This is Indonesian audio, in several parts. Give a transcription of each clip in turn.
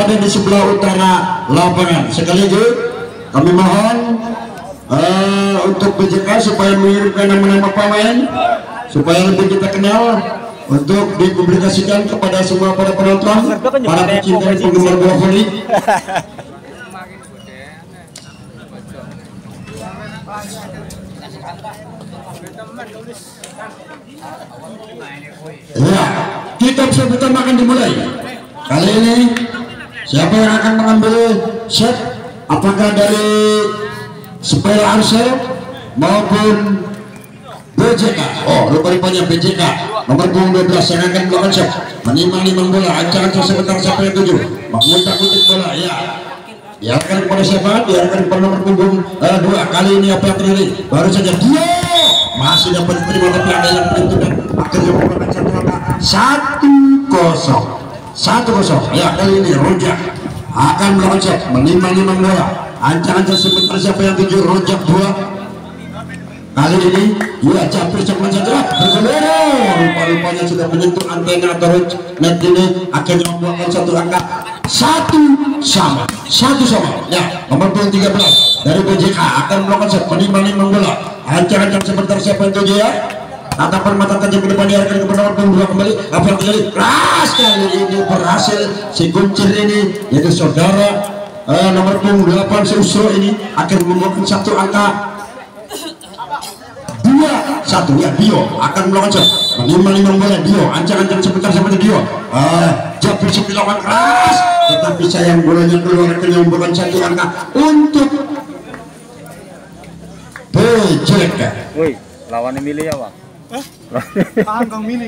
berada di sebelah utara lapangan. Sekali lagi kami mohon untuk PJK supaya mengirimkan nama-nama pemain supaya lebih kita kenal, untuk dipublikasikan kepada semua para penonton, para pecinta dan penggemar bola voli. Ya, kita bisa pertama akan dimulai. Kali ini siapa yang akan mengambil set? Apakah dari Spela Arsel maupun BJK? Oh, rupa-rupanya BJK nomor 12 yang akan melakukan set. Menimang-nimang bola, ancang-ancang sebentar sampai 7. Mengutak-utik bola, ya. Diarahkan kepada siapa? Diarahkan kepada nomor punggung 2. Kali ini apa yang terjadi? Baru saja dia masih dapat diterima, tapi ada yang menentukan. Akhirnya menggunakan satu angka 1-0. Ya, kali ini Rojak akan melakukan set. Menimang-nimang bola, ancang-ancang sebentar siapa yang 7. Rojak 2. Kali ini ya capir cepat saja bergelora, rupa-rupanya sudah menyentuh antena atau net ini, akhirnya membuahkan satu angka 1 sama. Ya, nomor 13 dari BJK akan melakukan set. Menimang-nimang bola, ancang-ancang sebentar siapa yang 7 ya. Tatapan mata tajam ke depan, diarahkan ke nomor punggung 2 kembali. Apa yang terjadi? Ras kali ini berhasil si kuncir ini, yaitu saudara nomor punggung 8 Susro ini akan membuahkan satu angka 2-1. Ya, Dio akan melakukan shot. Menimang-nimang bola, Dio ancang-ancang sebentar sampai Dio. Japir sepilawan keras, tetapi sayang bolanya keluar, akhirnya membuahkan satu angka untuk BJK. Woi, lawannya milih ya, Bang? Paham Kang milih.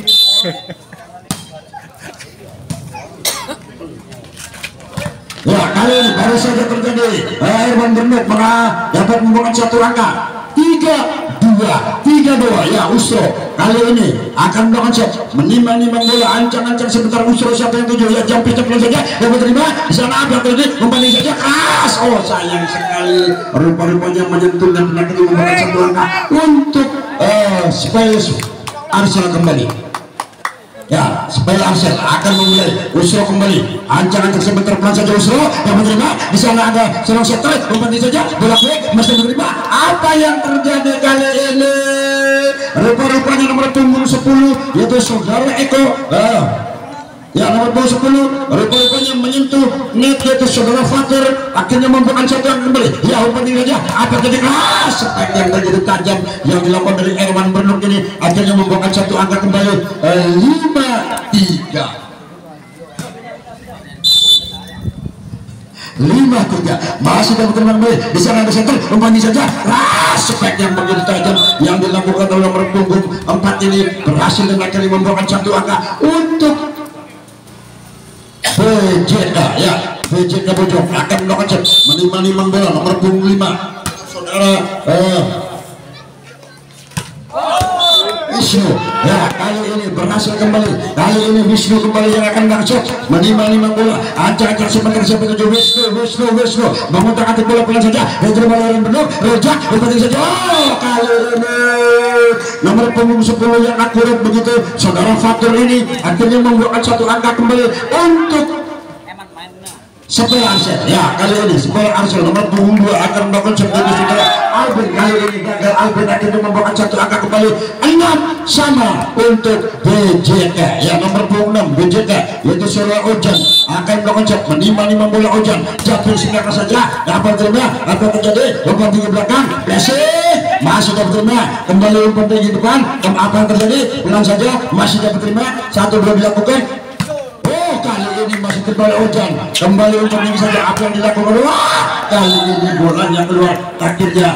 Ya, kali ini baru saja terjadi. Herman Bernuk dapat membuahkan satu angka 3-2. Ya, Usro kali ini akan melakukan set. Menimang-nimang bola, ancang-ancang sebentar Usro siapa yang 7 ya. Jampi cepat saja dapat terima di sana. Apa yang terjadi? Membanding saja keras. Oh, sayang sekali, rupa-rupanya menyentuh dan akhirnya membuahkan satu angka untuk Spela Arsel kembali. Ya, Spela Arsel akan memulai. Usro kembali, ancang-ancang sebentar pelan saja Usro yang menerima. Di sana ada seorang setter, membanding saja bola baik masih menerima. Apa yang terjadi kali ini? Rupa-rupanya nomor punggung 10 yaitu saudara Eko. Ya, nomor punggung 10 rupa-rupanya menyentuh net yaitu saudara Fatir, akhirnya membuahkan satu yang kembali. Ya, membanding saja. Apa terjadi? Keras sepak yang terjadi tajam yang dilakukan dari Herman Bernuk ini, akhirnya membuahkan satu angka kembali 5-3. Masih dapat teman baik. Di sana ada setel, membanding saja. Spek yang begitu tajam yang dilakukan oleh nomor punggung 4 ini berhasil dan akhirnya membuahkan satu angka untuk BJK. Ya, BJK Bojong akan melakukan set. Menimang-nimang bola, nomor punggung 5 saudara Wisnu. Ya, kali ini berhasil kembali. Kali ini Wisnu kembali yang akan melakukan set. Menimang-nimang bola, ancang-ancang sebentar siapa tujuh. Wisnu memutar-atik bola pelan saja. Diterima oleh Bernuk. Rojak berpenting saja. Oh, kali ini nomor punggung 10 yang akurat begitu saudara Fatur ini akhirnya membuahkan satu angka kembali untuk Spela Arsel. Ya, kali ini Spela Arsel nomor punggung 2 akan melakukan seperti saudara Alvin. Kali ini gagal, Alvin akhirnya membuahkan satu angka kembali 6-sama untuk BJK. Ya, nomor punggung 6 BJK yaitu saudara Ojan akan melakukan set. Menimang-nimang bola Ojan, jatuh singkat saja. Dapat terima, apa terjadi? Umpan tinggi belakang, masih dapat terima, kembali umpan tinggi depan. Apa yang terjadi? Pelan saja, masih dapat terima. 1-2 dilakukan. Kali ini masih kembali Ojan, kembali umpan tinggi saja. Apa yang dilakukan? Wah, kali ini bolanya keluar, akhirnya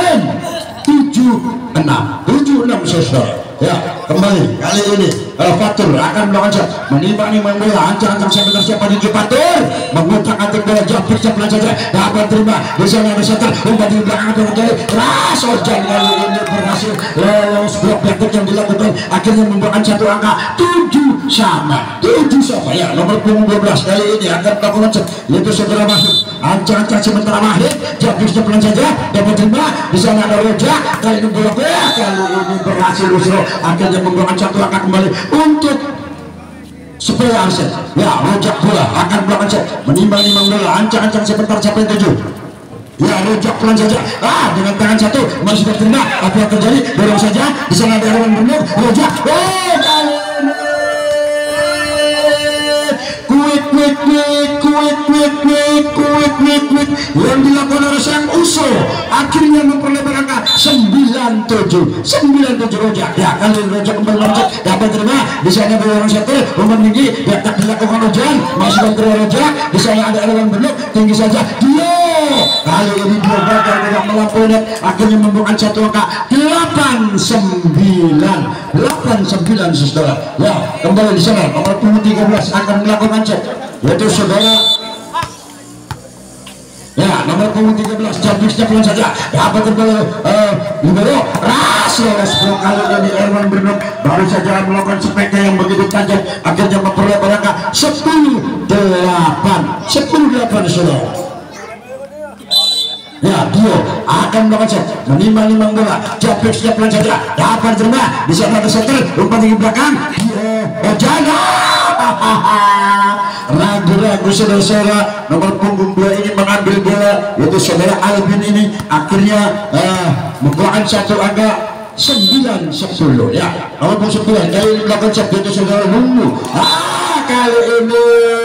7-6 saudara. Ya, kembali kali ini Fatur akan melakukan set. Menimang-nimang bola, ancang-ancang sebentar siapa di Fatur mengutak-atik bola, jatuh pelan saja. Dapat terima, di sana ada setter, umpan di belakang apa terjadi? Ras Ojan kali ini berhasil lolos blok back yang dilakukan, akhirnya membuahkan satu angka 7-sama. Ya, nomor punggung 12 kali ini akan melakukan set yaitu saudara Mahmud, ancang-ancang sebentar Mahmud, jatuh pelan saja. Dapat terima, di sana ada Rojak. Kali ini bola back, kali ini berhasil Usro akhirnya membuahkan satu angka kembali untuk supaya Arsen ya rojak bola akan melakukan set menimbang-nimbang bola ancang-ancang sebentar sampai 7 ya rojak pelan saja dengan tangan satu masih terterima apa yang terjadi dorong saja di sana ada Erwan Bernuk rojak kali quick yang dilakukan oleh sang Uso akhirnya memperlebar angka 97 rojak ya kali rojak kembali loncat dapat terima di sana ada orang satu umpan tinggi tak dilakukan Ojan masih terima rojak di sana ada Erwan Bernuk tinggi saja dia kali ini dia gagal tidak melampaui net akhirnya membuat satu angka 89 saudara ya kembali di sana nomor 13 akan melakukan set yaitu saudara ya nomor 13 Jabrisnya pelan saja dapat kembali libero ras lolos kali ini Erwan Bernuk baru saja melakukan speknya yang begitu tajam akhirnya memperlebar angka 10-8 saudara ya Dio akan melakukan set menimbang-nimbang bola Jabrisnya pelan saja dapat terima di sana ada setel umpan tinggi belakang Ojana ragu-ragu saudara-saudara nomor punggung 2 ini mengambil bola yaitu saudara Albin ini akhirnya membuat satu angka 9-10 ya nomor punggung 9 kali ini melakukan set yaitu saudara Lunggu kali ini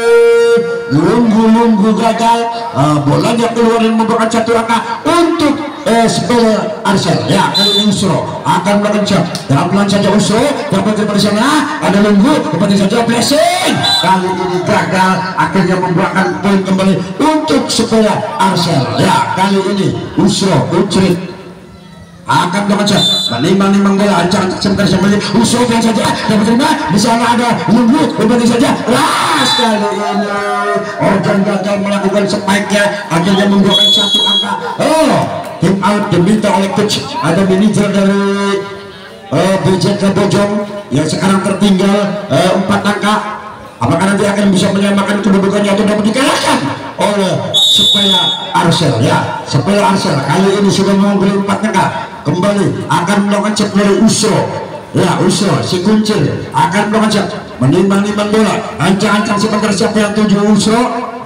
Lunggu gagal bolanya keluar dan membuat satu angka untuk sepeda Arsenal ya kali ini Usro akan melakukan shot pelan saja Usro dapat dari sana ada Lunggu dapat saja blessing kali ini gagal akhirnya membuahkan poin kembali untuk sepeda Arsenal ya kali ini Usro Ucrit akan melakukan shot menimbang-nimbang bola ancang sebentar sampai Usro pelan saja dapat terima di sana ada Lunggu dapat saja ras kali ini Ojan gagal melakukan spike-nya akhirnya membuahkan satu angka tim out diminta oleh coach ada manajer dari BJK Bojong yang sekarang tertinggal 4 angka apakah nanti akan bisa menyamakan kedudukannya atau dapat dikalahkan oleh supaya Arsenal ya supaya Arsenal kali ini sudah mengungguli 4 angka kembali akan melakukan cek dari Usro ya Usro si kuncir akan melakukan cek menimbang-nimbang bola ancang-ancang sebentar siapa yang tuju Usro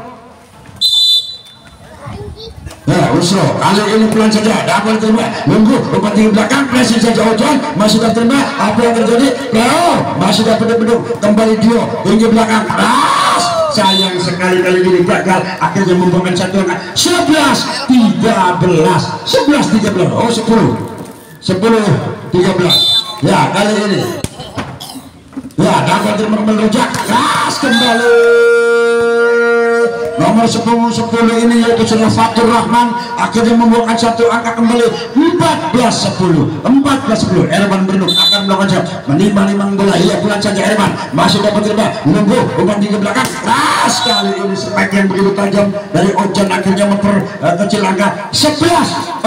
ya Usro kali ini pelan saja dapat terima Lunggu umpan tinggi belakang pressing saja Ojan masih dapat terima apa yang terjadi masih dapat beduk kembali Dio tinggi belakang sayang sekali kali ini gagal akhirnya membuahkan satu angka 11-13 ya kali ini ya dapat terima melojak kembali nomor 10 ini yaitu saudara Fatur Rahman akhirnya membuahkan satu angka kembali 14-10 Erwan Bernuk akan melakukan shot menimbang-nimbang bola ia pelan saja Erwan masih dapat terima Nunggu umpan tinggi belakang kali ini spike yang begitu tajam dari Ojan akhirnya memperkecil angka 11-14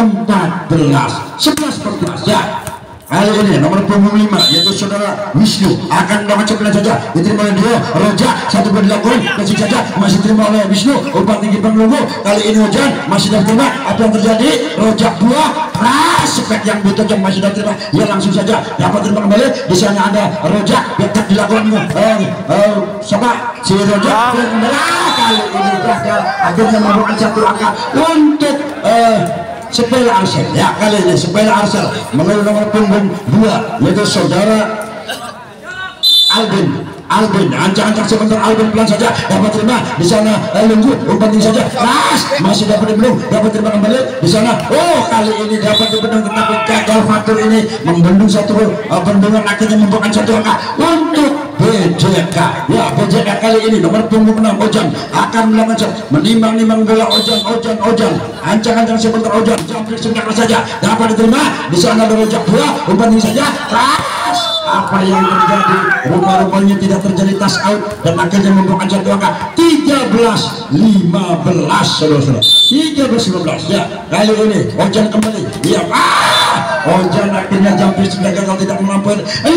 ya kali ini nomor punggung 5 yaitu saudara Wisnu akan melakukan cepat saja diterima oleh dia Roja satu buat dilakukan masih saja masih terima oleh Wisnu umpan tinggi Nunggu kali ini Ojan masih dapat terima apa yang terjadi Roja 2 spek yang butuh jam masih dapat terima ya langsung saja dapat terima kembali di sana ada Roja yang tak dilakukan sama si Roja kali ini gagal akhirnya membuat satu angka untuk sepeda Arsenal ya kali ini sepeda Arsenal mengenai nomor punggung 2 yaitu saudara Albin ancang-ancang sebentar Albin pelan saja dapat terima di sana Lunggu umpan tinggi saja masih dapat dibendung dapat terima kembali di sana kali ini dapat dibendung tetapi gagal Fatur ini membendung satu bendungan akhirnya membuahkan satu angka untuk BJK ya BJK kali ini nomor punggung 6 Ojan akan melakukan shot menimbang-nimbang bola Ojan ancang-ancang sebentar Ojan jump sebentar saja dapat diterima di sana ada Rojak 2 umpan tinggi saja apa yang terjadi rupa-rupanya tidak terjadi touch out dan akhirnya membuahkan satu angka 13-15 saudara-saudara 13-15 ya kali ini Ojan kembali ya Ojan akhirnya Jambres gagal tidak melampaui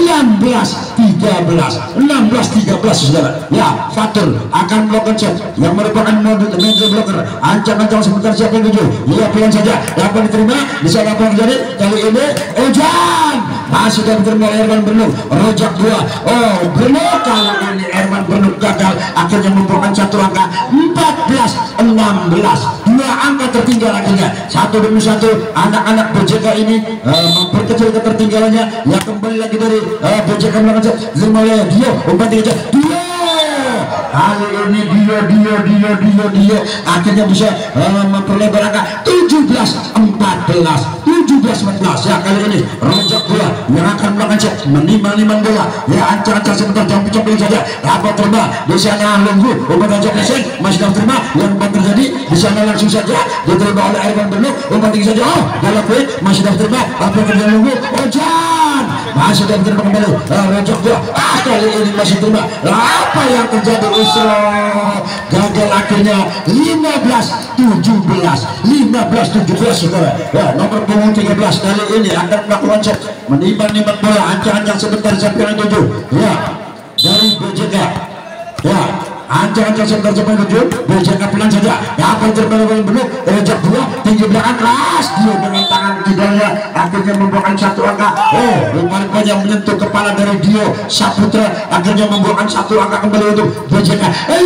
16-13 saudara ya Fatur akan melakukan shot yang merupakan mode major blocker ancang-ancang sebentar siapa yang tuju ia pelan saja dapat diterima bisa apa yang terjadi kali ini Ojan masih dapat diterima Erwan Bernuk Rojak 2 Bernuk kali ini Herman Bernuk gagal, akhirnya membuahkan satu angka 14-16. Dua angka tertinggal akhirnya satu demi satu. Anak-anak BJK ini memperkecil ketertinggalannya. Ya kembali lagi dari BJK melakukan Zermaya Dio umpan tiga Dio. Kali ini Dio akhirnya bisa memperlebar angka 17-14 ya. Kali ini rojak bola yang akan melakukan menimbang bola ya, ancang-ancang sebentar jampi-jampi saja dapat terima di sana. Lunggu umpan rojak lesen masih dapat terima, yang umpan terjadi di sana langsung saja diterima oleh Herman Bernuk, umpan tinggi saja bola poin masih dapat terima. Apa yang terjadi? Lunggu Ojan masih dapat terima kembali rojak bola, kali ini masih terima. Apa yang terjadi? Gagal akhirnya 15-17 saudara ya. Nomor punggung 13 kali ini akan melakukan cek menimbang bola, ancang-ancang sebentar sampai 7 ya dari BJK ya, ancang-ancang sebentar sampai 7 BJK pelan saja dapat terbaru belum rejak bola tinggi belakang keras dia dengan tangan kidalnya akhirnya membuahkan satu angka. Rupanya menyentuh kepala dari Dio Saputra akhirnya membuahkan satu angka kembali untuk BJK.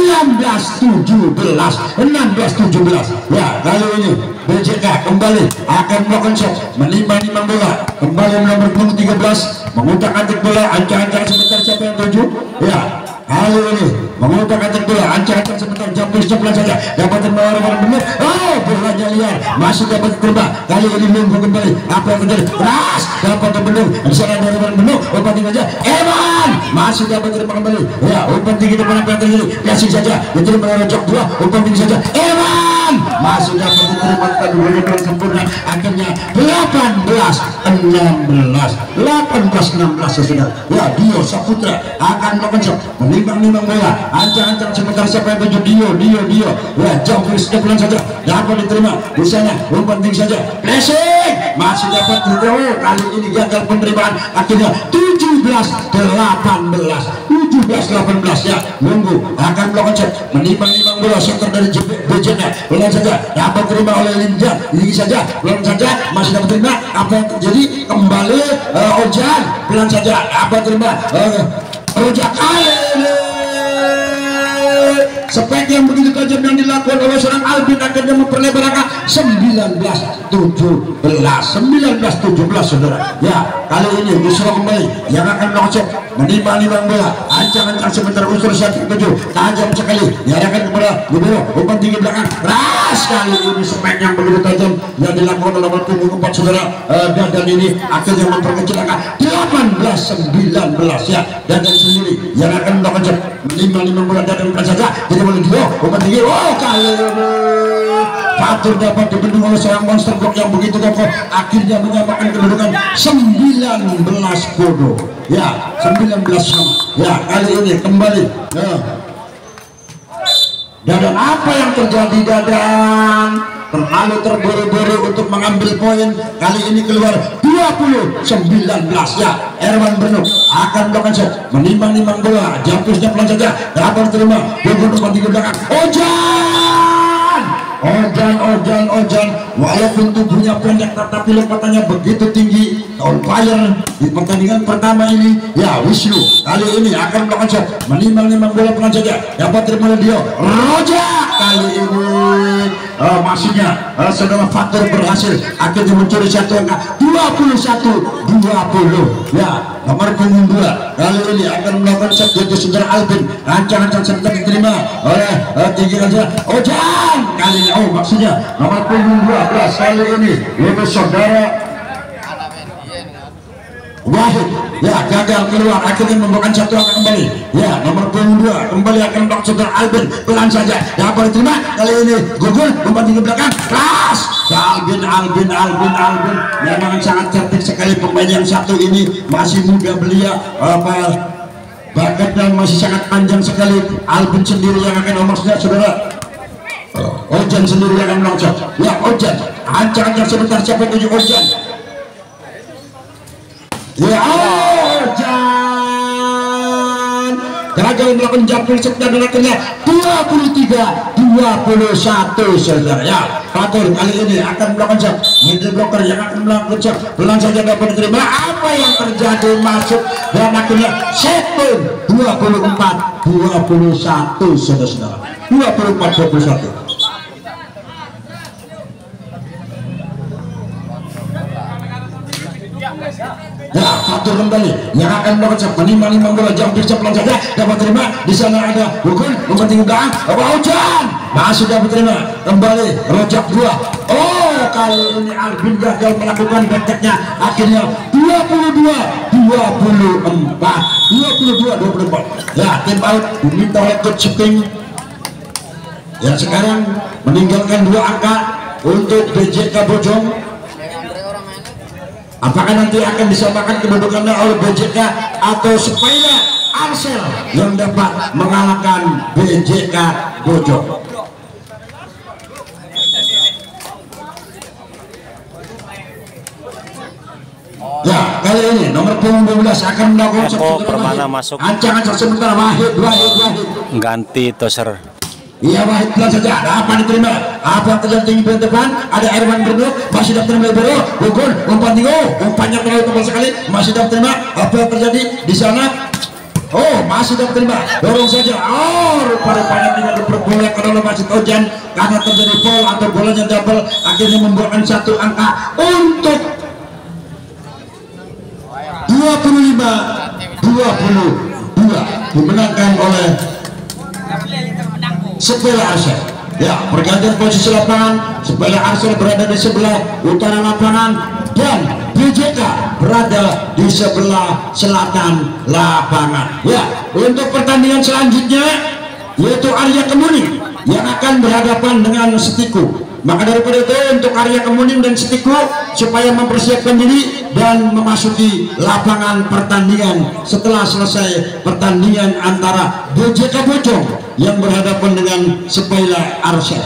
16-17 ya. Kali ini BJK kembali akan melakukan shot menimbang bola kembali nomor punggung 13 mengutak-atik bola, ancang-ancang sebentar siapa yang tuju ya. Kali ini mengutak-atik bola, ancang-ancang sebentar jampi pelan saja dapat terbawa benar. Bolanya liar masih dapat terima. Kali ini Lunggu kembali, apa yang terjadi? Keras dapat terbendung di sana dari Bernuk, umpan tinggi saja Evan masih dapat terima kembali ya, umpan tinggi depan. Apa yang terjadi? Kasih saja diterima oleh Jok 2, umpan tinggi saja Evan masih dapat diterima dengan sempurna. Akhirnya 18-16 saudara ya. Dio Saputra akan melakukan shot menimbang bola, ancang-ancang sebentar siapa yang tuju? Dio ya, jauh pelan saja dapat diterima di sana, umpan tinggi saja blessing masih dapat diterima. Kali ini gagal penerimaan akhirnya 17-18 ya. Lunggu akan melakukan shot menimbang bola, setor dari BJK pelan saja dapat terima oleh Linda ini saja pelan saja masih dapat terima. Apa yang terjadi? Kembali Ojan pelan saja dapat terima rojak. Kali ini spek yang begitu tajam yang dilakukan oleh seorang Albin akhirnya memperlebar angka 19-17 saudara ya. Kali ini Busro kembali yang akan melakukan menimbang bola, ancang-ancang sebentar unsur 1-7 tajam sekali diarahkan kepada Libero, umpan tinggi belakang keras. Kali ini spek yang begitu tajam yang dilakukan oleh nomor punggung 4 saudara dan ini akhirnya memperkecil angka 18-19 ya. Dan sendiri yang akan melakukan menimbang bola dan saja jadi boleh Dio umpan tinggi. Kali ini Fatur dapat dibendung oleh seorang monster block yang begitu kokoh, akhirnya menyamakan kedudukan 19 bodoh ya, 19 sama ya. Kali ini kembali ya. Dadan, apa yang terjadi Dadan? Terlalu terburu-buru untuk mengambil poin. Kali ini keluar 20-19 ya. Herman Bernuk akan melakukan shot menimbang bola, jumpisnya pelan saja dapat terima umpan tinggi belakang Ojan walaupun tubuhnya pendek tetapi lompatannya begitu tinggi, on fire di pertandingan pertama ini ya. Wisnu kali ini akan melakukan shot menimbang bola pelan saja dapat terima Dio Rojak. Kali ini masihnya saudara Fatur berhasil akhirnya mencuri satu angka 21-20 ya. Nomor punggung 2 kali ini akan melakukan shot yaitu saudara Albin, ancang-ancang sebentar diterima oleh tinggi saja Ojan. Kali ini maksudnya nomor punggung 12 kali ini yaitu saudara Wahid ya, gagal keluar akhirnya membawakan satu angka kembali ya. Nomor punggung 2 kembali akan melakukan saudara Albin, pelan saja dapat diterima. Kali ini gugur umpan tinggi belakang keras. Albin memang sangat cerdik sekali pemain yang satu ini, masih muda belia, bakatnya masih sangat panjang sekali. Albin sendiri yang akan nomornya saudara Ojan sendiri yang akan melakukan ya. Ojan ancang-ancang sebentar siapa yang tuju Ojan ya. Ojan gagal melakukan jumping shot dan akhirnya 23-20 21 saudara ya. Fatur kali ini akan melakukan jab middle blocker yang akan melakukan jab pelan saja dapat diterima. Apa yang terjadi masuk dan akhirnya setting 24-21 saudara-saudara, 24-21. Ya, Fatur kembali yang akan melakukan menimang bola jumper pelan saja dapat terima. Di sana ada Bukun mempenting belakang hujan masih dapat terima kembali rojak 2. Oh, kali ini Albin gagal melakukan benteknya, akhirnya 22-24 ya, tim out diminta oleh coach Seping yang sekarang meninggalkan 2 angka untuk BJK Bojong. Apakah nanti akan disamakan kedudukannya oleh BJK atau Sepeda Arsel yang dapat mengalahkan BJK Bojong? Ya, kali ini nomor punggung 12 akan melakukan Permana masuk. Ancang-ancang sementara Wahid ganti toser. Iya, Wahid pelan saja. Ada apa diterima? Apa yang terjadi tinggi di depan? Ada Erwan Bernuk masih dapat terima Libero. Bogor umpan tinggi. Umpannya terlalu tebal sekali. Masih dapat terima. Apa yang terjadi di sana? Oh, masih dapat terima. Dorong saja. Oh, rupanya tidak diperbolehkan kalau masih hujan karena terjadi foul atau bolanya double, akhirnya membuahkan 1 angka untuk 25-22 dimenangkan oleh Sepeda Arsel. Ya, pergantian posisi lapangan. Sepeda Arsel berada di sebelah utara lapangan dan BJK berada di sebelah selatan lapangan. Ya, untuk pertandingan selanjutnya yaitu Arya Kemuning yang akan berhadapan dengan Setiku. Maka daripada itu untuk Arya Kemuning dan Setiku supaya mempersiapkan diri dan memasuki lapangan pertandingan setelah selesai pertandingan antara BJK Bojong yang berhadapan dengan Sepeda Arsel.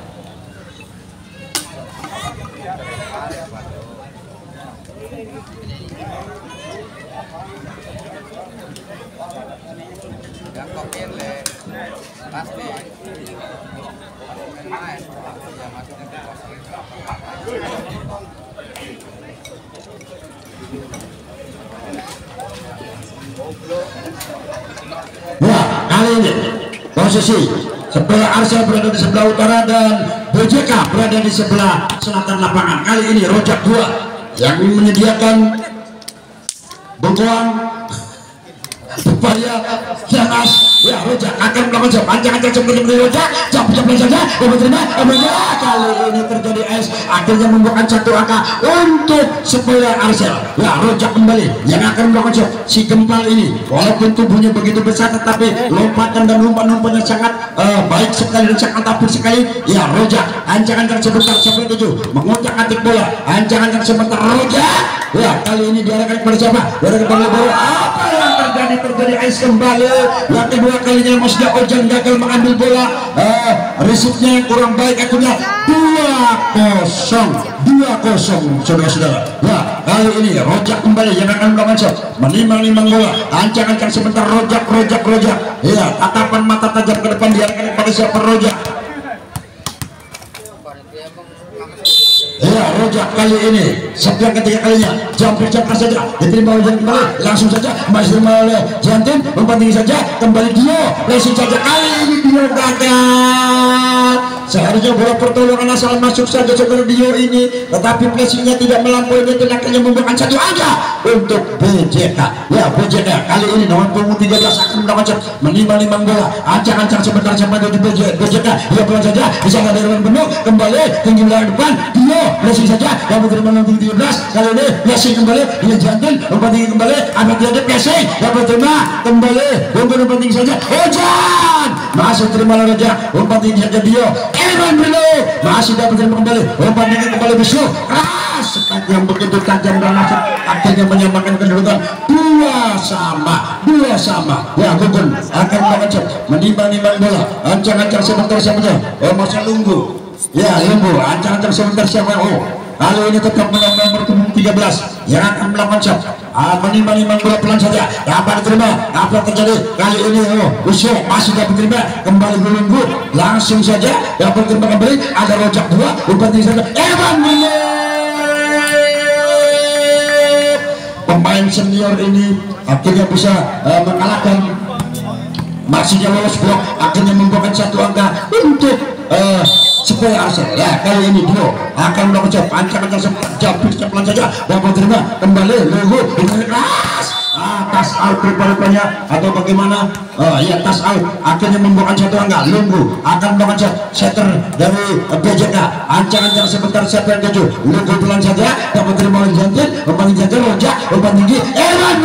Ya, kali ini posisi Sepeda Arsel berada di sebelah utara dan BJK berada di sebelah selatan lapangan. Kali ini Rojak 2 yang menyediakan bengkoang supaya Janas ya Rojak akan melakukan panjang-panjang seperti Rojak jam-jamnya saja terima. Kali ini terjadi es, akhirnya membuahkan 1 angka untuk Sepeda Arsel. Ya, Rojak kembali yang akan melakukan si Gempal ini walaupun tubuhnya begitu besar tetapi lompatan dan umpan-umpannya sangat baik sekali dan sangat apik sekali. Ya, Rojak ancang-ancang sebentar sampai 7 mengutak-atik bola, ancang-ancang sebentar Rojak. Ya, kali ini diarahkan kepada siapa? Diarahkan kepada bola. Apa yang terjadi ice kembali yang kedua kalinya Masda Ojan gagal mengambil bola, resipnya yang kurang baik, akhirnya 2-0 saudara-saudara. Ya, kali ini Rojak kembali yang akan melakukan shot menimang-nimang bola, ancang-ancang sebentar Rojak. Ya, tatapan mata tajam ke depan diarahkan kepada siapa? Rojak. Ya, Rojak kali ini setelah ketiga kalinya jumper saja diterima oleh kembali langsung saja masih diterima oleh Jantin, umpan tinggi saja kembali Dio, langsung saja kali ini Dio gagal. Seharusnya bola pertolongan asal masuk saja saudara Dio ini, tetapi placingnya tidak melampaui dan akhirnya membuahkan 1 angka untuk BJK. Ya, BJK kali ini nomor punggung 13 akan melakukan menimang-nimang bola, ancang-ancang sebentar sampai di BJK. Dia pelan saja di sana dari Benuk kembali tinggi belakang depan Dio, blessing saja yang menerima nomor 13. Kali ini blessing kembali dengan Jantin, umpan tinggi kembali amat tidak ada blessing dapat terima kembali umpan tinggi saja Ojan masih terima oleh Rojak, umpan tinggi saja Dio. Erwan Benuk masih dapat terima kembali umpan tinggi kembali Bisu keras yang begitu tajam dan masuk, akhirnya menyamakan kedudukan 2 sama. Ya, Gugun akan melakukan menimang-nimang bola, ancang-ancang sebentar saja. Oh, masa Lunggu. Ya, Lumbu ancang-ancang sebentar siapa? Oh, kali ini tetap menang nomor 13 yang akan melakukan shot. Menimbang-nimbang bola pelan saja, dapat diterima. Apa terjadi kali ini? Usyo masih dapat diterima, kembali belunggu, langsung saja dapat diterima kembali. Ada rojak dua, umpan tinggi saja. Evan pemain senior ini akhirnya bisa mengalahkan, masihnya lolos blok, akhirnya membuahkan satu angka untuk supaya Arsenal. Ya, kali ini Dio akan melakukan pancangan jambul pelan saja, dapat terima kembali Lugu dengan keras atas out rupanya atau bagaimana? Ya, tas out akhirnya membuahkan satu angka. Lugu akan melakukan setter dari BJK, ancangan sebentar siapa yang tuju. Lugu pelan saja, dapat terima oleh Jantin, umpan tinggi Rojak, umpan tinggi Erwan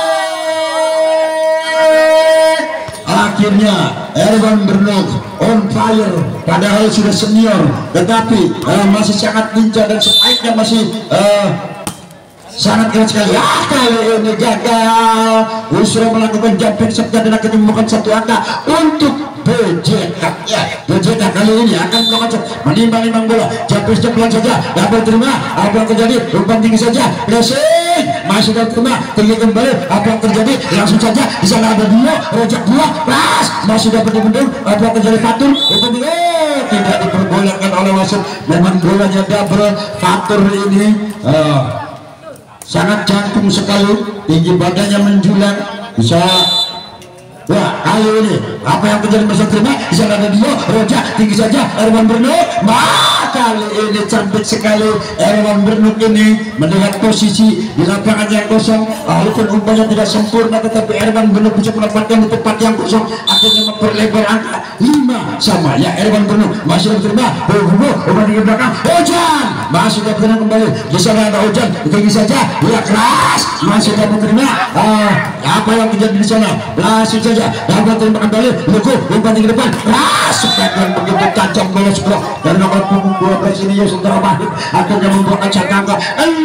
akhirnya Erwan Bernuk on fire, padahal sudah senior tetapi masih sangat lincah dan spike-nya masih sangat keras sekali. Kali ini gagal. Usra melakukan jumping serta dan akan menemukan satu angka untuk BJK. Ya, BJK kali ini akan melakukan menimbang-nimbang bola, jumping pelan saja, dapat terima. Apa yang terjadi? Umpan tinggi saja, pressing masih dapat terima, tinggi kembali. Apa yang terjadi? Langsung saja di sana ada dua, rojak dua, pas masih dapat dibendung. Apa yang terjadi? Fatur, umpan tinggi tidak diperbolehkan oleh wasit. Memang bolanya double. Fatur ini sangat cantik sekali, tinggi badannya menjulang, bisa. Wah, kali ini apa yang terjadi? Bisa terima, di sana ada dia, Roja tinggi saja, Erwan Bernuk. Kali ini cantik sekali Erwan Bernuk ini melihat posisi di lapangan yang kosong, walaupun umpannya tidak sempurna tetapi Erwan Bernuk bisa menempatkan di tempat yang kosong, akhirnya memperlebar angka 5 sama. Ya, Erwan Bernuk masih diterima, umpan di belakang, Ojan masih dapat terima kembali, di sana ada Ojan tinggi saja, dia keras masih dapat terima. Apa yang terjadi di sana? Langsung saja dapat terima kembali, Lugu umpan tinggi depan, keras sepadan begitu tajam bolos blok dari nomor punggung 12 ini Yusuf Rahman akhirnya membuahkan catatan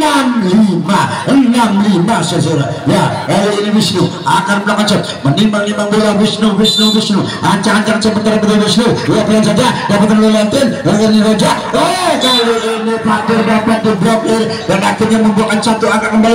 65 saudara. Ya, kali ini Wisnu akan melakukan shot, menimbang-nimbang bola. Wisnu ancang-ancang sebentar betul Wisnu, dia pelan saja dapat terlewatin dengan Roja. Kali ini Fatur dapat diblokir dan akhirnya membuahkan satu angka kembali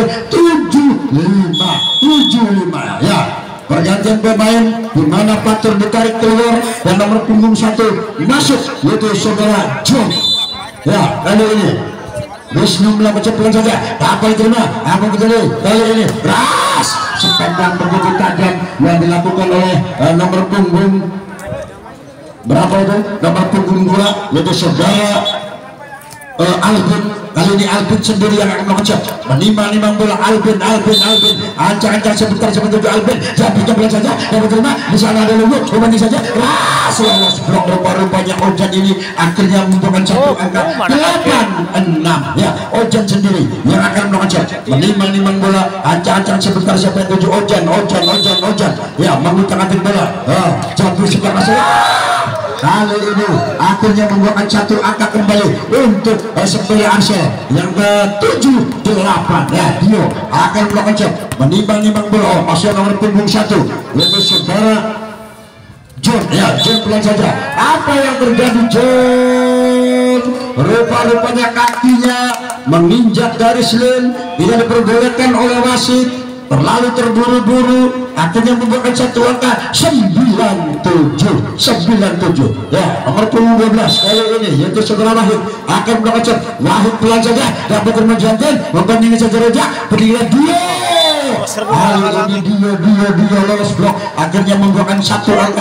75. Ya, pergantian pemain di mana Fatur ditarik keluar dan nomor punggung 1 masuk yaitu saudara John. Ya, kali ini Wisnu melakukan pelan saja, apa diterima, apa terjadi kali ini? Ras sependang begitu tajam yang dilakukan oleh nomor punggung berapa itu? Nomor punggung 2 yaitu saudara Albin. Kali ini Albin sendiri yang akan melakukan shot, menimbang-nimbang bola. Albin ancang-ancang sebentar Albin jambul pelan saja, dapat terima, di sana ada Lugu, umpannya saja, lolos blok. Rupa-rupanya Ojan ini akhirnya membuahkan satu angka 86. Ya, Ojan sendiri yang akan melakukan shot, menimbang-nimbang bola, ancang-ancang sebentar siapa yang tuju. Ojan ya, mengutang-atik bola, jambul sebelah masalah. Kali ini akhirnya membuahkan satu angka kembali untuk sebelah Arsenal yang ke-78. Ya, Dio akan melakukan shot, menimbang-nimbang bola, masih nomor punggung 1 yaitu saudara John. Ya, John pelan saja. Apa yang terjadi John? Rupa-rupanya kakinya menginjak garis lin, tidak diperbolehkan oleh wasit, terlalu terburu-buru, akhirnya membuahkan satu angka 97. Ya, nomor 12 kali ini yaitu saudara Wahid akan melakukan shot. Wahid pelan saja dapat terima Jantin, membandingkan saja Roja, berdirilah dia. Kali ini dia lolos blok, akhirnya membuahkan satu angka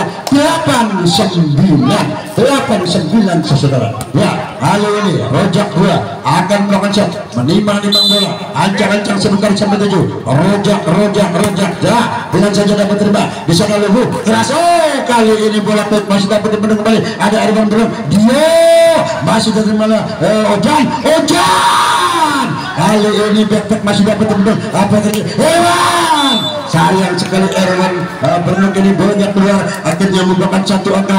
89 saudara. Ya, kali ini Rojak 2 akan melakukan shot, menimbang-nimbang bola, ancang-ancang sebentar sampai 7. Rojak ya, dengan saja dapat terima, di sana Lugu keras. Kali ini bola masih dapat dipendung kembali, ada Erwan Bernuk, dia masih diterima Ojan. Kali ini back masih dapat dipendung, apa tadi? Erwan, sayang sekali Erwan Bernuk ini banyak keluar, akhirnya membuahkan satu angka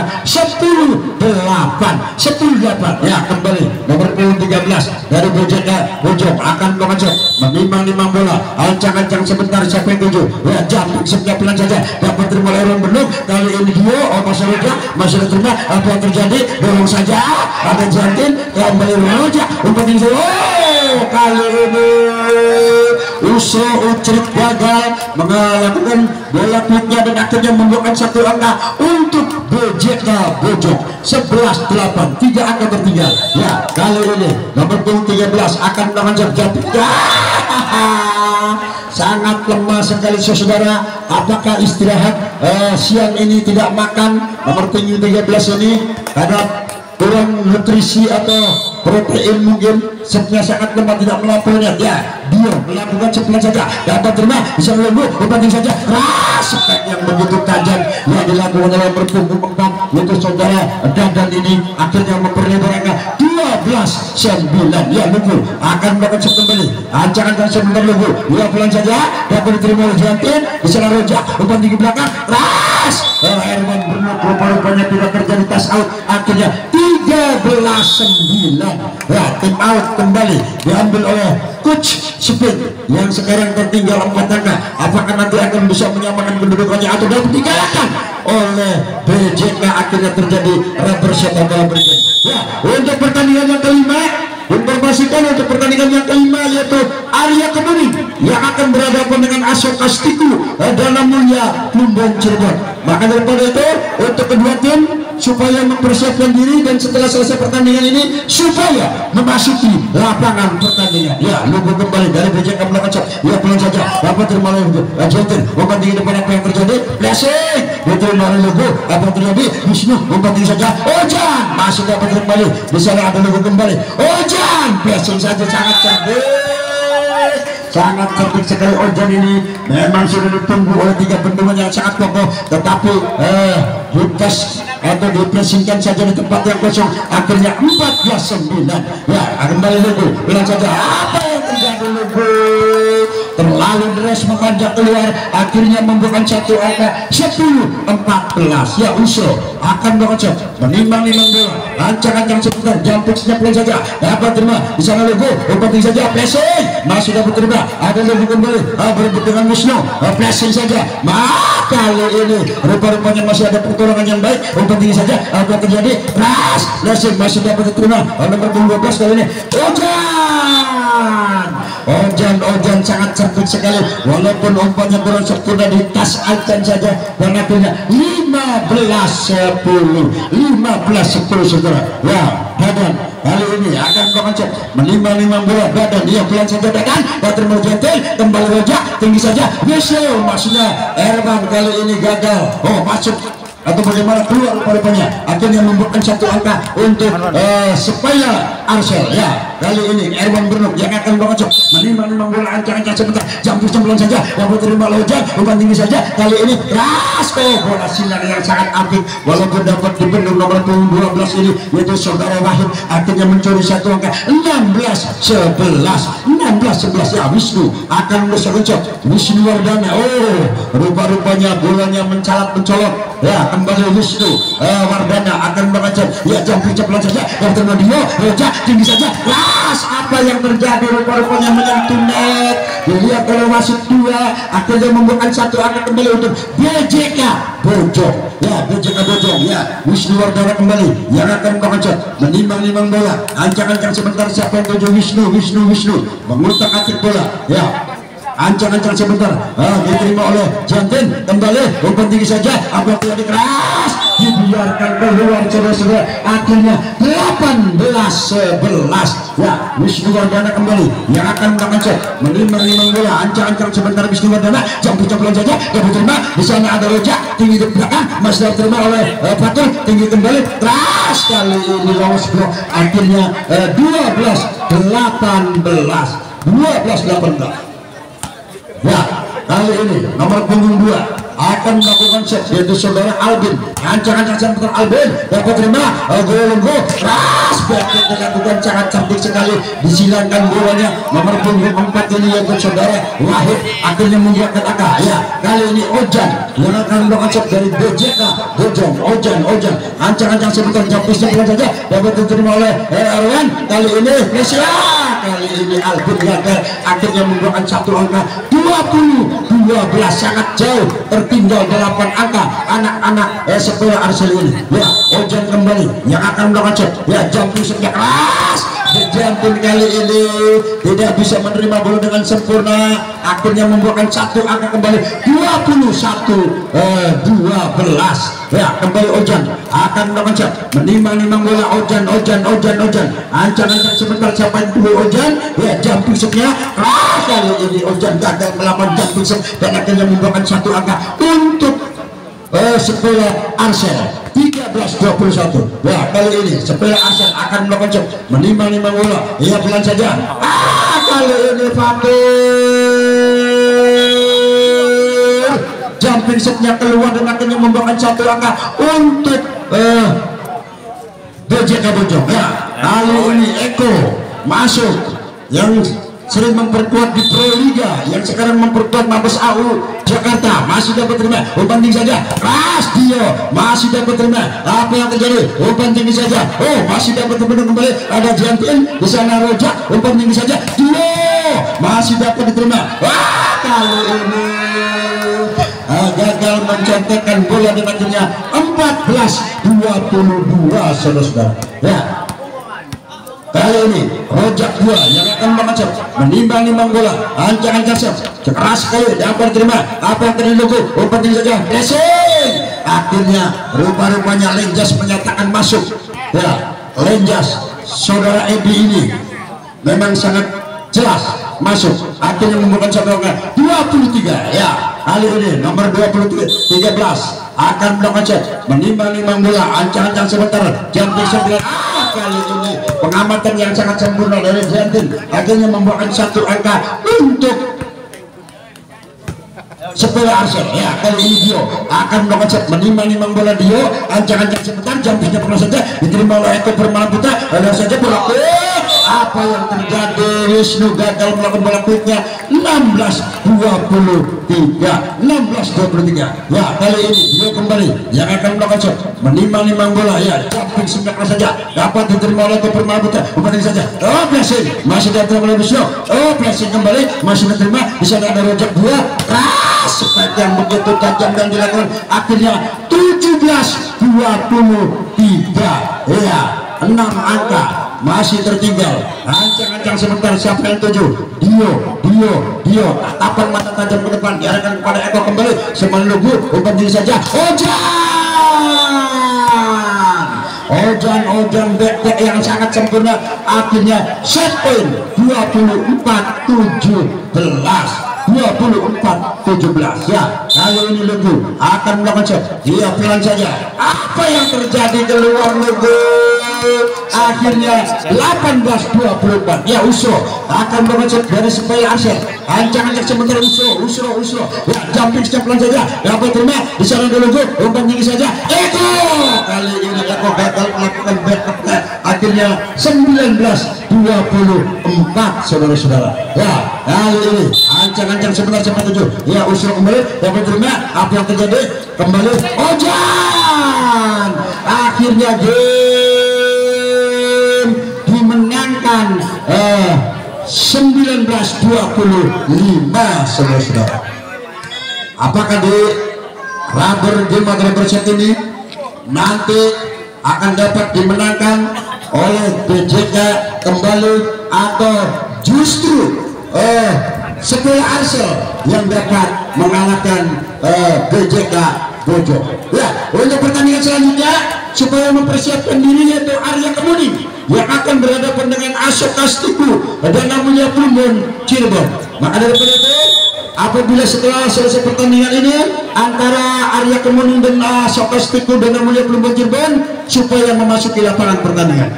10-8. Ya, kembali nomor 13 dari BJK Bojong akan melakukan shot, menimbang-nimbang bola, ancang-ancang sebentar siapa yang tuju. Ya, jambul sebelah pelan saja, dapat terima Erwan Bernuk. Kali ini dia masih diterima. Apa yang terjadi? Dorong saja, ada Jantin, kembali Roja, umpan ini. kali ini Uso Ucrit gagal melakukan bola kliknya dan akhirnya membuahkan satu angka untuk BJK Bojong. 11-8, 3 angka tertinggal. Ya, kali ini nomor punggung 13 akan melakukan jatuh. Sangat lemah sekali saudara. Apakah istirahat siang ini tidak makan nomor punggung 13 ini karena kurang nutrisi atau protein mungkin, sebenarnya sangat lemah tidak melapornya. Ya, dia melakukan sepelan saja dapat terima, bisa menunggu berbanting saja keras spek yang begitu tajam yang dilakukan oleh berpunggung 4 untuk saudara Dadan ini akhirnya memperlebar angka 12-9. Ya, Lugu akan melakukan kembali ancaman dan sebentar Lugu 2 bulan saja dapat diterima oleh Jantin di sana Rojak umpan tinggi belakang keras. Herman Bernuk rupa-rupanya tidak terjadi touch out, akhirnya 13-9. Ya, tim out kembali diambil oleh Coach Spin yang sekarang tertinggal 4 angka. Apakah nanti akan bisa menyamakan kedudukannya atau dapat dikalahkan oleh BJK? Akhirnya terjadi rubber shot dalam berikut. Ya, untuk pertandingan yang kelima, informasikan untuk pertandingan yang kelima yaitu Arya Kemuning yang akan berhadapan dengan Asoka Stiku Dana Mulia Plumbon Cirebon. Maka daripada itu untuk kedua tim supaya mempersiapkan diri dan setelah selesai pertandingan ini supaya memasuki lapangan pertandingan. Ya, Lugu kembali dari BJK melakukan shot. Ya, pelan saja dapat terima oleh Jantin. Umpan tinggi depan apa yang terjadi? Blessing diterima oleh Lugu. Apa yang terjadi? Wisnu umpan tinggi saja. Ojan masih dapat kembali. Di sana ada Lugu kembali. Ojan blessing saja, sangat cerdik. Sangat cerdik sekali Ojan ini. Memang sudah ditunggu oleh 3 bendungan yang sangat kokoh, tetapi dites atau dipressingkan saja di tempat yang kosong. Akhirnya 14-9. Ya, kembali Lugu. Bilang saja apa yang terjadi Lugu? Terlalu deras menganjak keluar, akhirnya membuahkan satu angka 10-14. Ya, Uso akan melakukan menimbang-nimbang bola, ancang-ancang sebentar, jampiknya pelan saja dapat terima di sana Lugu, umpan saja flashing masih dapat terima, ada Lugu kembali berebut dengan Wisnu, flashing saja. Kali ini rupa-rupanya masih ada pertolongan yang baik, umpan tinggi saja apa terjadi? Ras flashing masih dapat diterima nomor 12 kali ini Ojan sangat cerdik sekali walaupun umpannya kurang sempurna di tas Alcan saja dan akhirnya 15-10 saudara. Ya, Dadan kali ini akan melakukan menimbang-nimbang bola. Dadan dia pelan saja Dadan terima Jantin kembali Rojak tinggi saja Yusuf maksudnya Herman kali ini gagal masuk atau bagaimana keluar rupanya akhirnya membuahkan satu angka untuk supaya Arsel. Ya, kali ini Erwan Bernuk yang akan melakukan menimbang-nimbang bola ancang-ancang sebentar jambul cemplon saja yang diterima Lojan umpan tinggi saja kali ini keras bola sinar yang sangat apik walaupun dapat dibendung nomor 12 ini yaitu saudara Wahid akhirnya mencuri satu angka 16-11. Ya, Wisnu akan mencoba Wisnu Wardana. Rupa-rupanya bolanya mencolok. Ya, kembali Wisnu Wardana akan mengajak. Ya, jambul cemplon saja yang terima dia Roja tinggi saja. Apa yang terjadi? Rupa-rupanya menyentuh net. Dilihat oleh wasit 2 akhirnya membuahkan satu angka kembali untuk BJK Bojong. Ya, BJK Bojong. Ya, Wisnu Wardana kembali yang akan melakukan menimbang-nimbang bola ancang-ancang sebentar siapa yang tuju Wisnu mengutak-atik bola. Ya, ancang-ancang sebentar diterima oleh Jantin kembali umpan tinggi saja apa yang terjadi? Keras dibiarkan keluar saudara-saudara akhirnya 18-11. Ya, Wisnu Wardana kembali yang akan melakukan menimbang-nimbang bola ancang-ancang sebentar Wisnu Wardana jambul-jambulan saja dapat terima di sana ada Rojak tinggi di belakang masih diterima oleh Fatul tinggi kembali keras kali ini lolos blok akhirnya 12-18. Ya, kali ini nomor punggung 2 akan melakukan set yaitu saudara Albin ancang-ancang sebentar Albin dapat terima gol keras dilakukan sangat cerdik sekali disilangkan bolanya nomor punggung 4 ini yaitu saudara Wahid akhirnya membuatkan angka. Ya, kali ini Ojan yang akan melakukan set dari BJK Bojong. Ojan ancang-ancang sebentar jampisnya pelan saja dapat diterima oleh Erwan kali ini Nesya kali ini Albin gagal akhirnya membuatkan satu angka 20-12 sangat jauh tertinggal 8 angka anak-anak sekolah Arsel ini. Ya, Ojan kembali yang akan melakukan shot. Ya, jump shotnya keras Jantin kali ini tidak bisa menerima bola dengan sempurna, akhirnya membuahkan satu angka kembali 21-12. Ya, kembali Ojan akan melakukan menimang-nimang bola. Ojan ancang-ancang sebentar siapa yang dulu Ojan, ya jumping shotnya kali ini Ojan gagal melakukan jumping shot dan akhirnya membuahkan satu angka untuk Sepela Arsenal 13-21. Ya, kali ini Sepela Arsenal akan melakukan shot menimang-nimang bola. Ya, pelan saja. Kali ini Fatur jumping shotnya keluar dan akhirnya membawakan satu angka untuk BJK Bojong. Ya, kali ini Eko masuk yang sering memperkuat di Pro Liga, yang sekarang memperkuat Mabes AU Jakarta, masih dapat terima umpan tinggi saja. Dio masih dapat terima. Apa yang terjadi? Umpan tinggi saja. Masih dapat terima kembali. Ada Jantin di sana, Rojak umpan tinggi saja. Dio masih dapat diterima. Kali ini gagal mencontekkan bola dan akhirnya 14-22 saudara. Ya, kali ini Rojak 2 yang akan mengacak menimbang-nimbang bola, ancang-ancang keras sekali dapat terima. Apa yang terjadi logo umpan tinggi saja. Dressing akhirnya rupa-rupanya Lenjas menyatakan masuk. Ya, Lenjas saudara Edi ini memang sangat jelas masuk, akhirnya membuka satu angka 23. Ya, kali ini nomor 13 akan melakukan menimbang-nimbang bola, ancang-ancang sebentar Jantin 9. Kali ini pengamatan yang sangat sempurna dari Jantin akhirnya membuahkan satu angka untuk Sepela Arsenal. Ya, kali ini Dio akan melakukan menimang-nimang bola. Dio ancang-ancang sebentar, Jantinnya pernah saja diterima oleh Eko Permana Putra. Ada saja bola. Apa yang terjadi? Wisnu gagal melakukan bola quicknya. 16-23. Ya, kali ini Dio kembali yang akan melakukan menimang-nimang bola. Ya, Jantin sebentar saja dapat diterima oleh Eko Permana Putra. Umpan saja. Blessing masih diterima oleh Wisnu. Blessing kembali masih diterima. Di sana ada Rojak 2. Spike yang begitu tajam dan dilakukan, akhirnya 17-23. Ya, 6 angka masih tertinggal. Ancang-ancang sebentar siapa yang 7? Dio tatapan mata tajam ke depan diarahkan kepada Eko kembali sembari lugu umpan tinggi saja. Ojan back yang sangat sempurna, akhirnya set point 24-17. Ya, kali ini Lugu akan melakukan shot. Dia pelan saja. Apa yang terjadi keluar Lugu? Akhirnya 18-24. Ya, Usro akan melakukan shot dari Sepela Arsenal. Ancang-ancang sebentar Usro. Ya, jumping step pelan saja. Dapat terima di sana dulu Lugu. Umpan tinggi saja. Eko. Kali ini Eko gagal melakukan backup. Akhirnya 19-24 saudara-saudara. Ya, kali ini ancang-ancang sebentar cepat 7. Ya, Usro kembali dapat terima. Apa yang terjadi? Kembali Ojan. Akhirnya game dimenangkan 19-25 saudara-saudara. Apakah di rubber game atau rubber set ini nanti akan dapat dimenangkan oleh BJK kembali atau justru Sepela Arsenal yang dapat mengalahkan BJK Bojong? Ya, untuk pertandingan selanjutnya supaya mempersiapkan diri yaitu Arya Kemudi yang akan berhadapan dengan Asok Kastiku dan Mulia Plumbon Cirebon. Maka daripada itu, apabila setelah selesai pertandingan ini antara Arya Kemudi dan Asok Kastiku dan Mulia Plumbon Cirebon supaya memasuki lapangan pertandingan.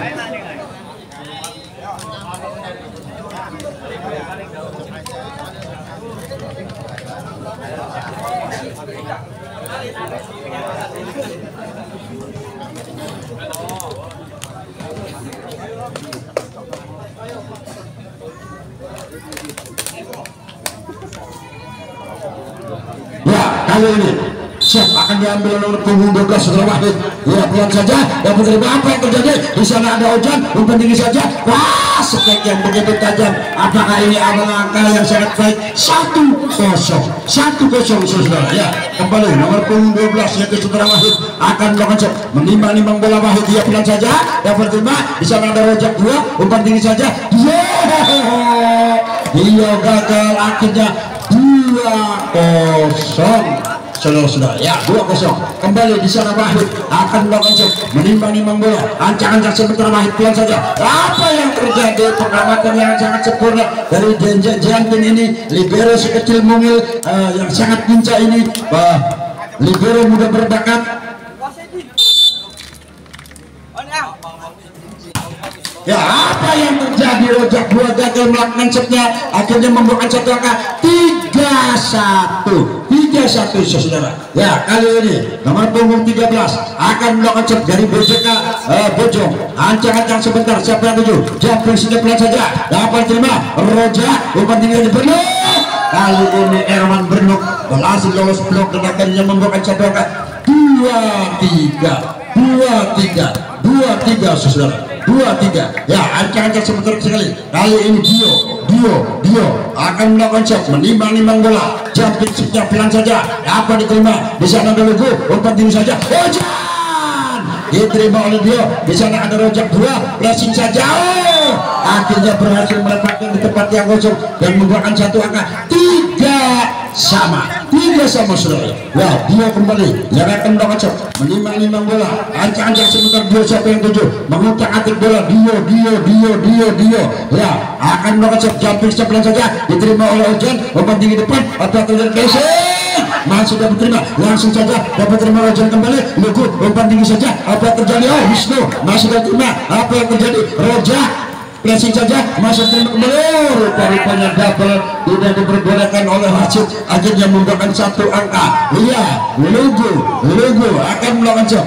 Ya, kali ini siap akan diambil nomor punggung 12 setelah Wahid. Ya, pelan saja. Dan menerima apa yang terjadi? Di sana ada Ojan, umpan tinggi saja. Wah, strike yang begitu tajam. Apakah ini adalah angka yang sangat baik? 1-0 saudara. Ya, kembali nomor punggung 12 yaitu Saudara Wahid akan melakukan menimbang-nimbang bola. Wahid dia pelan saja dapat terima. Di sana ada Rojak 2 umpan tinggi saja. Dia gagal, akhirnya 2-0 saudara-saudara. Ya, 2-0 kembali. Di sana Wahid akan melakukan menimbang-nimbang bola, ancang-ancang sebentar. Wahid pelan saja. Apa yang terjadi? Pengamatan yang sangat sempurna dari Jantin ini, libero sekecil mungil yang sangat lincah ini, libero muda berbakat. Ya, apa yang terjadi? Rojak 2 gagal melakukan setnya, akhirnya membuahkan satu angka 3-1 saudara. Ya, kali ini nomor punggung 13 akan melakukan set dari BJK Bojong. Ancang-ancang sebentar, siapa yang tuju? Jumping sudah pelan saja, dapat terima. Rojak umpan tinggi Bernuk. Kali ini Erwan Bernuk berhasil lolos blok dan akhirnya membuahkan satu angka 2-3 saudara. 2-3. Ya, ancang-ancang sebentar sekali. Kali ini Dio akan melakukan shot, menimbang-nimbang bola, jumping shotnya pelan saja, apa diterima. Di sana ada Lugu, umpan tinggi saja, Ojan diterima oleh Dio. Di sana ada Rojak 2, pressing saja, akhirnya berhasil melepaskan di tempat yang kosong dan membuahkan satu angka 3 sama saudara. Ya, Dio kembali yang akan melakukan shot, menimbang-nimbang bola, ancang-ancang sebentar. Dio siapa yang tuju, mengutak-atik bola. Dio ya akan melakukan shot, jumping step pelan saja, diterima oleh Ojan, umpan tinggi depan, apa terjadi? Masih dapat terima, langsung saja dapat terima. Ojan kembali, Lugu umpan tinggi saja, apa terjadi? Oh, Wisnu masih dapat terima, apa yang terjadi? Rojak pressing saja, masuk terima kembali. Rupa-rupanya double tidak diperbolehkan oleh wasit, akhirnya membuahkan satu angka. Iya, Lugu akan melakukan shot.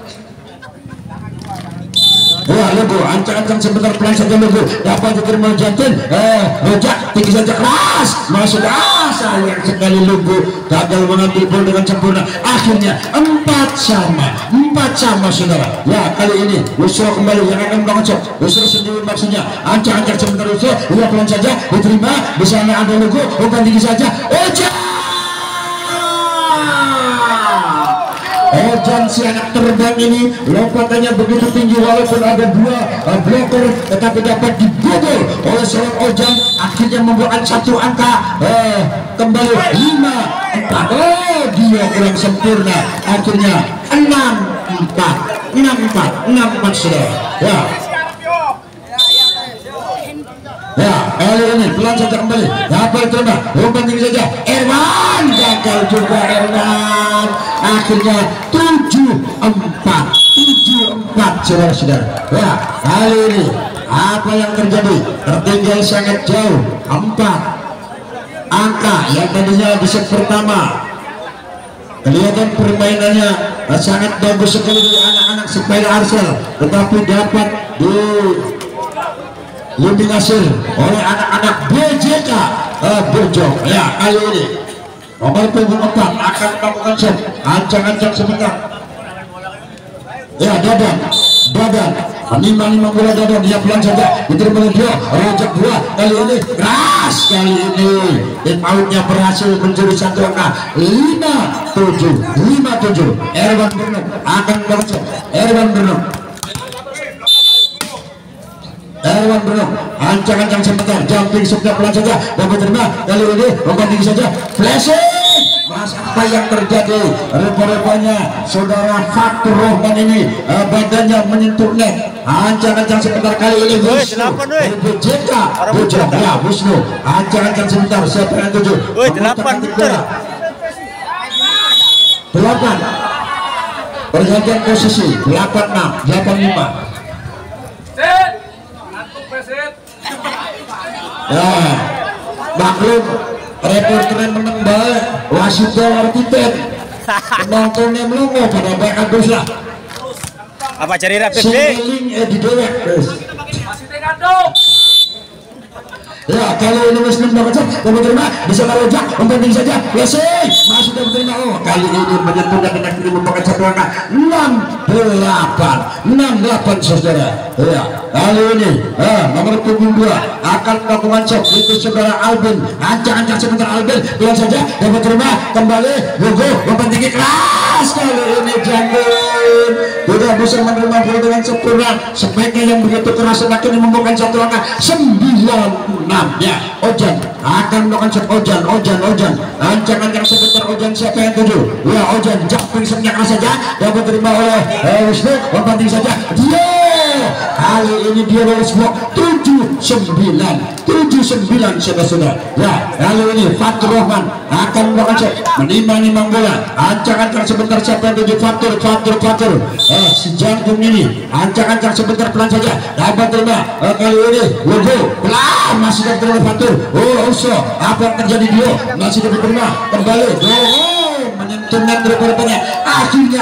Wah, Lugu ancang-ancang sebentar pelan saja. Lugu dapat diterima Jantin. Rojak tinggi saja, keras masuk. Sayang sekali Lugu gagal mengambil bola dengan sempurna. Akhirnya 4 sama saudara. Ya, kali ini Usro kembali yang akan melakukan shot. Usro sendiri maksudnya, ancang-ancang sebentar. Usro dia pelan saja diterima. Di sana ada Lugu, umpan tinggi saja, Ojan si anak terbang ini lompatannya begitu tinggi, walaupun ada 2 blocker tetapi dapat dibobol oleh seorang Ojan, akhirnya membuahkan satu angka kembali 5-4. Dia kurang sempurna, akhirnya 6-4 saudara. Ya, kali ini pelan saja kembali, dapat terima, umpan tinggi saja, Erwan gagal juga. Erwan akhirnya 7-4 saudara-saudara. Ya, kali ini apa yang terjadi? Tertinggal sangat jauh 4 angka yang tadinya di set pertama. Kelihatan permainannya sangat bagus sekali dari anak-anak Sepeda Arsel, tetapi dapat lebih hasil oleh anak-anak BJK Bojong. Ya, kali ini nomor punggung 4 akan melakukan shot, ancang-ancang sebentar. Ya, Dadan menimbang bola. Dadan dia pelan saja diterima dia. Rojak 2 kali ini keras. Kali ini tim outnya berhasil mencuri satu angka 5-7. Erwan Bernuk akan melakukan shot. Erwan Bernuk ancang-ancang sebentar, jumping sudah pelan saja, dapat terima. Kali ini umpan tinggi saja, flashing. Mas, apa yang terjadi? Rupa-rupanya saudara Fatur Rohman ini badannya menyentuh net. Ancang-ancang sebentar, kali ini Wisnu BJK Bojong. Ya, Wisnu ancang-ancang sebentar, siapa yang tuju? 8 pergantian posisi, 8-6, 8-5. Ya, maklum reporternya menang baik, wasitnya wartitet, penontonnya melongo pada baik dosa. Apa cari rapid? Di dewek, Ya, kalau ini Muslim dapat terima bisa merojak mempenting saja. Lesing masih dapat terima. Oh, kali ini menyentuh dan kena kiri membuka satu angka 68 saudara. Ya, kali ini nomor punggung 2 akan melakukan shot itu saudara Albin. Ancang-ancang sebentar Albin dengan saja dapat terima kembali logo mempenting keras. Kali ini Jambin tidak bisa menerima bola dengan sempurna. Sebaiknya yang begitu keras semakin membuka satu angka 96. Ya, Ojan akan melakukan shot. Ojan ancang-ancang sebentar. Ojan siapa yang tuju? Ya, Ojan jumping senyap saja dapat terima oleh Wisnu. Mempenting saja dia. Kali ini dia lolos blok 79 saudara. Ya, kali ini Fatur Rahman akan melakukan shot menimang-nimang bola. Ancang-ancang sebentar siapa yang tuju? Fatur. Si Jantung ini ancang-ancang sebentar pelan saja dapat terima. Kali ini logo pelan masih dapat terima Fatur. Oh, apa yang terjadi dia? Masih dapat terima kembali. Menyentuhkan berikutnya akhirnya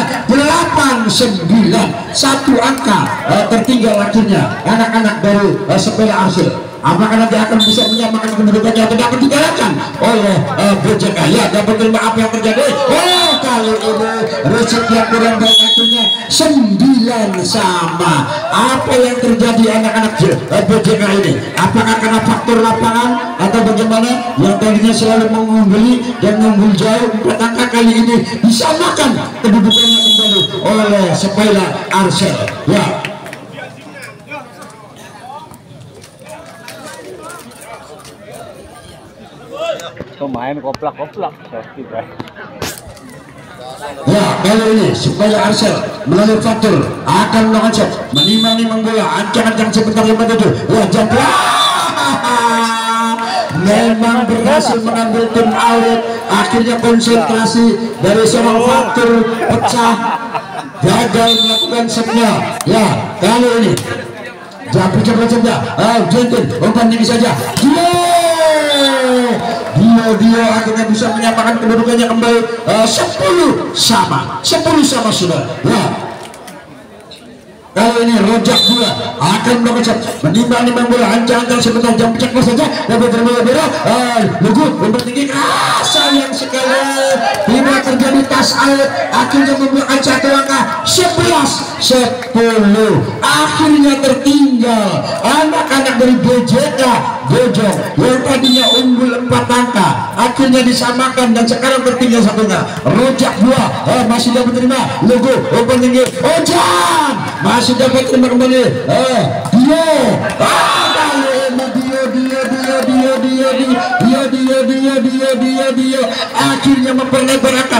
89 satu angka tertinggal akhirnya anak-anak dari Sepeda Arsil. Apakah nanti akan bisa menyamakan kedudukannya atau dapat dikalahkan oleh BJK? Ya, dapat terima apa yang terjadi. Oh, kali ini resep yang kurang baik akhirnya 9 sama. Apa yang terjadi anak-anak BJK ini? Apakah karena faktor lapangan atau bagaimana? Yang tadinya selalu mengungguli dan mengunggul jauh 4 angka kali ini disamakan kedudukannya kembali oleh Sepeda Arsil. Ya. Pemain koplak ya, kali ini supaya Arsil melalui Fatur akan melakukan shot menimang-nimang bola. Ancang-ancang sebentar 57. Ya, jambla memang berhasil mengambil tim out. Akhirnya konsentrasi dari seorang Fatur pecah, gagal melakukan shotnya. Ya, kali ini Japri saja. Jentin umpan tinggi saja. Dia akhirnya bisa menyamakan kedudukannya kembali 10 sama sudah. Ya, kali ini Rojak juga akan melakukan menimang-nimang bola. Ancang-ancang sebentar jam cek saja dapat terima bero. Lugu bertinggi sayang sekali tidak terjadi tas out. Akhirnya membuahkan satu angka 11-10. Akhirnya tertinggal anak-anak dari BJK Bojong yang tadinya unggul 4 angka akhirnya disamakan dan sekarang tertinggal 1 angka. Rojak 2 masih dapat terima. Lugu umpan tinggi. Ojan masih dapat terima kembali. Dia akhirnya memperlebar angka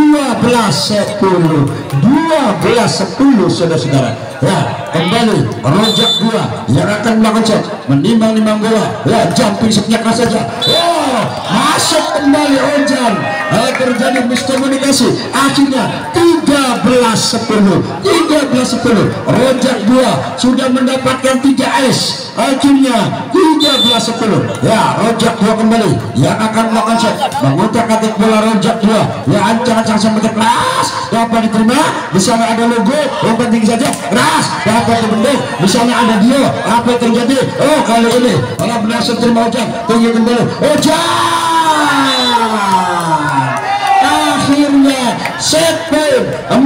12-10 saudara-saudara. Ya, kembali Rojak 2 yang akan melakukan shot menimang-nimang bola. Ya, jumping senyap saja. Oh, masuk kembali Ojan. Terjadi miskomunikasi. Akhirnya 13-10. Rojak 2 sudah mendapatkan 3 ace. Akhirnya 13-10. Ya, Rojak 2 kembali yang akan melakukan shot mengutak-atik bola. Rojak 2 ya, ancang-ancang sampai keras dapat diterima. Di sana ada logo umpan tinggi saja keras dapat dibendung. Di sana ada Dio. Apa yang terjadi? Oh, kali ini malah berhasil terima Ojan tinggi kembali. Akhirnya set point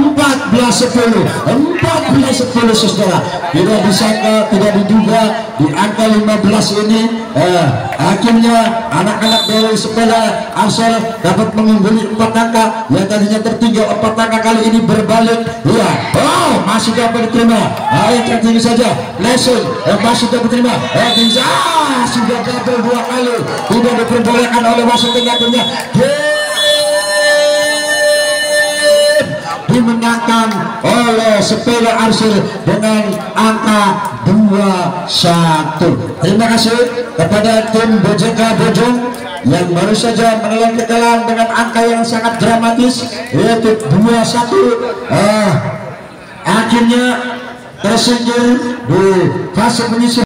14-10 saudara. Tidak disangka, tidak diduga di angka 15 ini akhirnya anak-anak dari Sepeda Arsil dapat mengungguli 4 angka yang tadinya tertinggal 4 angka kali ini berbalik. Ya, oh, masih dapat diterima. Yang tinggi saja Lesson masih dapat diterima. Sudah gagal 2 kali tidak diperbolehkan oleh wasit. Akhirnya dimenangkan oleh Sepeda Arsil dengan angka 2-1. Terima kasih kepada tim BJK Bojong yang baru saja menelan kekalahan dengan angka yang sangat dramatis yaitu 2-1. Akhirnya tersingkir di fase penyisihan.